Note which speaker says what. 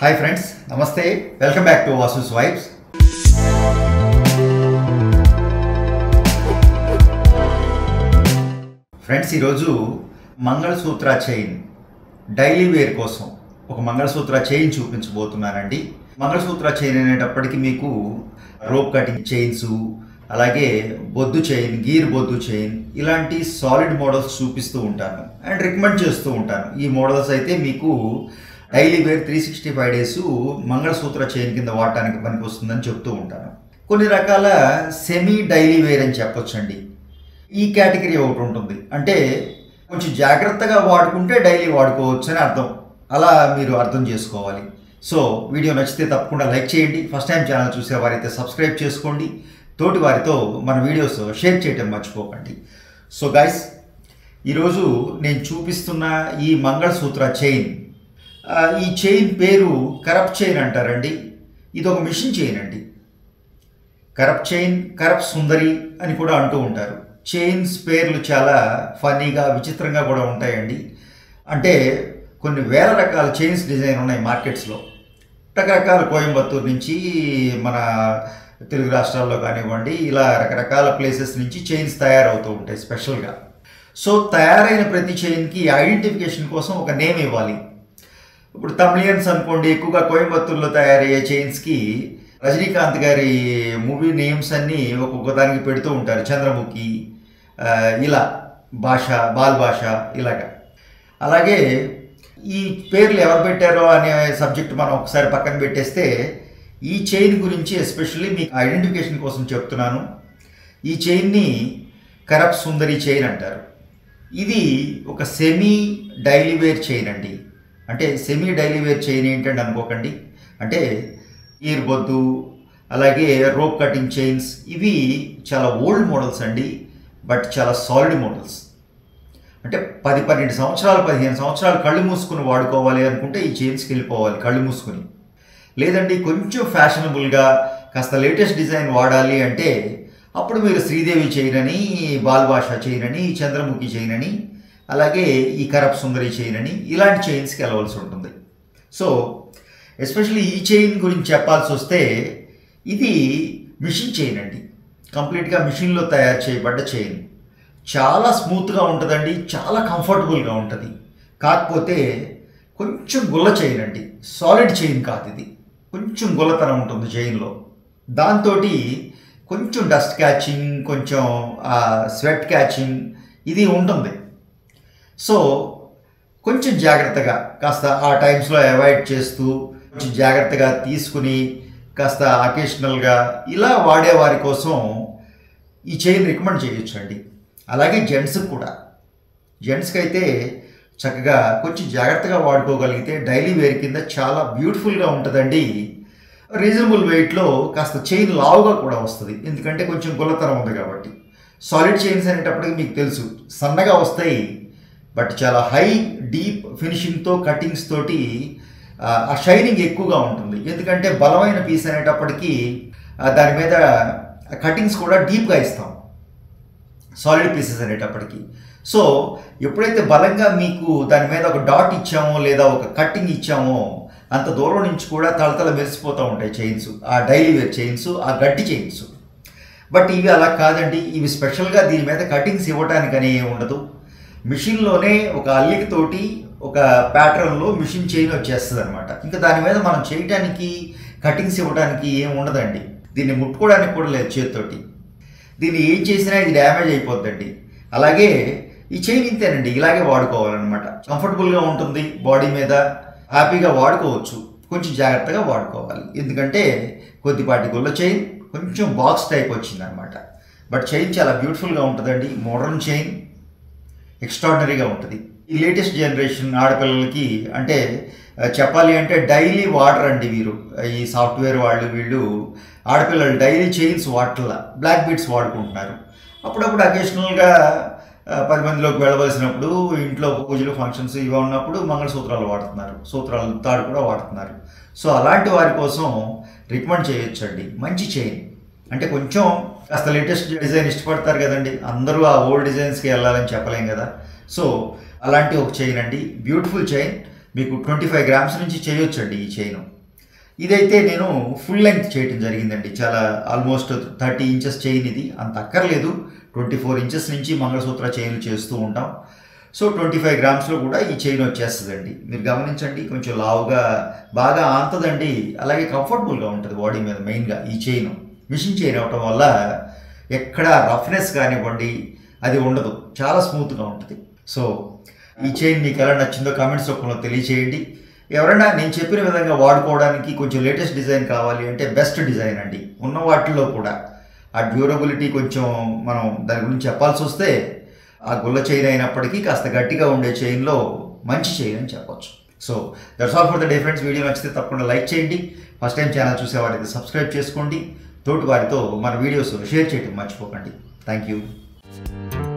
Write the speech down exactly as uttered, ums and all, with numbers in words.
Speaker 1: Hi friends, నమస్తే. Welcome back to Vasu's vibes. Friends, ఈరోజు mangalsutra chain daily wear కోసం ఒక మంగళసూత్ర చైన్ చూపించబోతున్నానండి. మంగళసూత్ర చైన్ అనేటప్పటికీ మీకు రోప్ కటింగ్ చైన్స్, అలాగే బొద్దు చైన్, గీర్ బొద్దు చైన్, ఇలాంటి సాలిడ్ మోడల్స్ చూపిస్తూ ఉంటాను అండ్ రికమెండ్ చేస్తూ ఉంటాను. ఈ మోడల్స్ అయితే మీకు daily wear three sixty five days mangalsutra chain కింద వాడటానికి పనికి వస్తుందని చెప్తూ ఉంటాను. కొన్ని రకాల సెమీ డైలీ వేర్ అని చెప్పొచ్చండి. ఈ కేటగిరీ ఒకటి ఉంటుంది, అంటే కొంచెం జాగ్రత్తగా వాడుకుంటే డైలీ వాడుకోవచ్చు అని అర్థం. అలా మీరు అర్థం చేసుకోవాలి. సో వీడియో నచ్చితే తప్పకుండా లైక్ చేయండి. ఫస్ట్ టైం ఛానల్ చూసే వారైతే సబ్స్క్రైబ్ చేసుకోండి. తోటి వారితో మన వీడియోస్ షేర్ చేయటం మర్చిపోకండి. సో గైస్, ఈరోజు నేను చూపిస్తున్న ఈ మంగళసూత్ర చైన్, ఈ చైన్ పేరు కరప్ చైన్ అంటారండి. ఇది ఒక మిషన్ చైన్ అండి. కరప్ చైన్, కరప్ సుందరి అని కూడా అంటూ ఉంటారు. చైన్స్ పేర్లు చాలా ఫన్నీగా, విచిత్రంగా కూడా ఉంటాయండి. అంటే కొన్ని వేల రకాల చైన్స్ డిజైన్ ఉన్నాయి మార్కెట్స్లో. రకరకాల కోయంబత్తూరు నుంచి మన తెలుగు రాష్ట్రాల్లో కానివ్వండి, ఇలా రకరకాల ప్లేసెస్ నుంచి చైన్స్ తయారవుతూ ఉంటాయి స్పెషల్గా. సో తయారైన ప్రతి చైన్కి ఐడెంటిఫికేషన్ కోసం ఒక నేమ్ ఇవ్వాలి. ఇప్పుడు తమిళియన్స్ అనుకోండి, ఎక్కువగా కోయంబత్తూరులో తయారయ్యే చైన్స్కి రజనీకాంత్ గారి మూవీ నేమ్స్ అన్నీ ఒక్కొక్క దానికి పెడుతూ ఉంటారు. చంద్రముఖి, ఇలా భాష, బాల్ భాష, ఇలాగా. అలాగే ఈ పేర్లు ఎవరు పెట్టారో అనే సబ్జెక్ట్ మనం ఒకసారి పక్కన పెట్టేస్తే, ఈ చైన్ గురించి ఎస్పెషల్లీ మీకు ఐడెంటిఫికేషన్ కోసం చెప్తున్నాను. ఈ చైన్ని కరప్ సుందరి చైన్ అంటారు. ఇది ఒక సెమీ డైలీ వేర్ చైన్ అండి. అంటే సెమీ డైలీ వేర్ చైన్ ఏంటంటే అనుకోకండి, అంటే ఈర్ బొద్దు, అలాగే రోప్ కటింగ్ చైన్స్, ఇవి చాలా ఓల్డ్ మోడల్స్ అండి. బట్ చాలా సాలిడ్ మోడల్స్. అంటే పది పన్నెండు సంవత్సరాలు పదిహేను సంవత్సరాలు కళ్ళు మూసుకుని వాడుకోవాలి అనుకుంటే ఈ చైన్స్కి వెళ్ళిపోవాలి కళ్ళు మూసుకుని. లేదండి కొంచెం ఫ్యాషనబుల్గా కాస్త లేటెస్ట్ డిజైన్ వాడాలి అంటే అప్పుడు మీరు శ్రీదేవి చైన్ అని, బాల్ భాష చైన్ అని, చంద్రముఖి చైన్ అని, అలాగే ఈ కరప్ సుందరి చైన్ అని, ఇలాంటి చైన్స్కి వెళ్ళవలసి ఉంటుంది. సో ఎస్పెషల్లీ ఈ చైన్ గురించి చెప్పాల్సి వస్తే, ఇది మిషన్ చైన్ అండి. కంప్లీట్గా మిషన్లో తయారు చేయబడ్డ చైన్. చాలా స్మూత్గా ఉంటుందండి, చాలా కంఫర్టబుల్గా ఉంటుంది. కాకపోతే కొంచెం గుల్ల చైన్ అండి, సాలిడ్ చైన్ కాదు ఇది. కొంచెం గుల్లతనం ఉంటుంది చైన్లో. దాంతో కొంచెం డస్ట్ క్యాచింగ్, కొంచెం స్వెట్ క్యాచింగ్ ఇది ఉంటుంది. సో కొంచెం జాగ్రత్తగా కాస్త ఆ టైమ్స్లో అవాయిడ్ చేస్తూ, కొంచెం జాగ్రత్తగా తీసుకుని, కాస్త అకేషనల్గా ఇలా వాడేవారి కోసం ఈ చైన్ రికమెండ్ చేయొచ్చు అండి. అలాగే జెంట్స్కి కూడా, జెంట్స్కి అయితే చక్కగా కొంచెం జాగ్రత్తగా వాడుకోగలిగితే డైలీ వేర్ కింద చాలా బ్యూటిఫుల్గా ఉంటుందండి. రీజనబుల్ వెయిట్లో కాస్త చైన్ లావుగా కూడా వస్తుంది, ఎందుకంటే కొంచెం గుల్లతనం ఉంది కాబట్టి. సాలిడ్ చైన్స్ అనేటప్పటికి మీకు తెలుసు సన్నగా వస్తాయి, బట్ చాలా హై డీప్ ఫినిషింగ్తో, కటింగ్స్ తోటి ఆ షైనింగ్ ఎక్కువగా ఉంటుంది. ఎందుకంటే బలమైన పీస్ అనేటప్పటికీ దాని మీద కటింగ్స్ కూడా డీప్గా ఇస్తాం సాలిడ్ పీసెస్ అనేటప్పటికీ. సో ఎప్పుడైతే బలంగా మీకు దాని మీద ఒక డాట్ ఇచ్చామో లేదా ఒక కట్టింగ్ ఇచ్చామో, అంత దూరం నుంచి కూడా తలతల మెరిసిపోతూ ఉంటాయి చైన్స్, ఆ డైలీ వేర్ చైన్స్, ఆ గట్టి చైన్స్. బట్ ఇవి అలా కాదండి. ఇవి స్పెషల్గా దీని మీద కటింగ్స్ ఇవ్వటానికనే ఉండదు. మిషన్లోనే ఒక అల్లికతోటి ఒక ప్యాటర్న్లో మిషన్ చైన్ వచ్చేస్తుంది అనమాట. ఇంకా దాని మీద మనం చేయటానికి, కటింగ్స్ ఇవ్వడానికి ఏం ఉండదండి. దీన్ని ముట్టుకోవడానికి కూడా లేదు చేతితోటి. దీన్ని ఏం చేసినా ఇది డ్యామేజ్ అయిపోద్దండి. అలాగే ఈ చైన్ ఇంతేనండి, ఇలాగే వాడుకోవాలన్నమాట. కంఫర్టబుల్గా ఉంటుంది బాడీ మీద, హ్యాపీగా వాడుకోవచ్చు. కొంచెం జాగ్రత్తగా వాడుకోవాలి, ఎందుకంటే కొద్దిపాటి గుల్ల చైన్, కొంచెం బాక్స్ టైప్ వచ్చిందనమాట. బట్ చైన్ చాలా బ్యూటిఫుల్గా ఉంటుందండి. మోడర్న్ చైన్ ఎక్స్ట్రాడినరీగా ఉంటుంది. ఈ లేటెస్ట్ జనరేషన్ ఆడపిల్లలకి అంటే చెప్పాలి అంటే డైలీ వాడర్ అండి వీరు, ఈ సాఫ్ట్వేర్ వాళ్ళు వీళ్ళు. ఆడపిల్లలు డైలీ చైన్స్ వాటర్లా బ్లాక్ బీడ్స్ వాడుకుంటున్నారు. అప్పుడప్పుడు అకేషనల్గా పది మందిలోకి వెళ్ళవలసినప్పుడు, ఇంట్లో పూజలు, ఫంక్షన్స్ ఇవి ఉన్నప్పుడు మంగళసూత్రాలు వాడుతున్నారు, సూత్రాలు తాడు కూడా వాడుతున్నారు. సో అలాంటి వారి కోసం రికమెండ్ చేయొచ్చండి మంచి చైన్. అంటే కొంచెం కాస్త లేటెస్ట్ డిజైన్ ఇష్టపడతారు కదండి, అందరూ ఆ ఓల్డ్ డిజైన్స్కి వెళ్ళాలని చెప్పలేం కదా. సో అలాంటి ఒక చైన్ అండి, బ్యూటిఫుల్ చైన్. మీకు ట్వంటీ ఫైవ్ గ్రామ్స్ నుంచి చేయొచ్చండి ఈ చైన్. ఇదైతే నేను ఫుల్ లెంగ్త్ చేయటం జరిగిందండి. చాలా ఆల్మోస్ట్ థర్టీ ఇంచెస్ చైన్ ఇది, అంత అక్కర్లేదు. ట్వంటీ ఫోర్ ఇంచెస్ నుంచి మంగళసూత్ర చైన్లు చేస్తూ ఉంటాం. సో ట్వంటీ ఫైవ్ గ్రామ్స్లో కూడా ఈ చైన్ వచ్చేస్తుందండి. మీరు గమనించండి, కొంచెం లావుగా బాగా ఆంతదండి, అలాగే కంఫర్టబుల్గా ఉంటుంది బాడీ మీద. మెయిన్గా ఈ చైన్ మిషన్ చైన్ అవటం వల్ల ఎక్కడ రఫ్నెస్ కానివ్వండి అది ఉండదు, చాలా స్మూత్గా ఉంటుంది. సో ఈ చైన్ మీకు ఎలా నచ్చిందో కామెంట్స్ రూపంలో తెలియచేయండి. ఎవరైనా నేను చెప్పిన విధంగా వాడుకోవడానికి కొంచెం లేటెస్ట్ డిజైన్ కావాలి అంటే బెస్ట్ డిజైన్ అండి. ఉన్న వాటిల్లో కూడా ఆ డ్యూరబిలిటీ కొంచెం మనం దాని గురించి చెప్పాల్సి వస్తే ఆ గుల్ల చైన్ అయినప్పటికీ కాస్త గట్టిగా ఉండే చైన్లో మంచి చైన్ అని చెప్పొచ్చు. So that's all for the day friends. Video నచ్చితే తప్పకుండా లైక్ చేయండి. ఫస్ట్ టైం ఛానల్ చూసేవారైతే సబ్స్క్రైబ్ చేసుకోండి. తోటి వారితో మన వీడియోస్ షేర్ చేయడం మర్చిపోకండి. Thank you.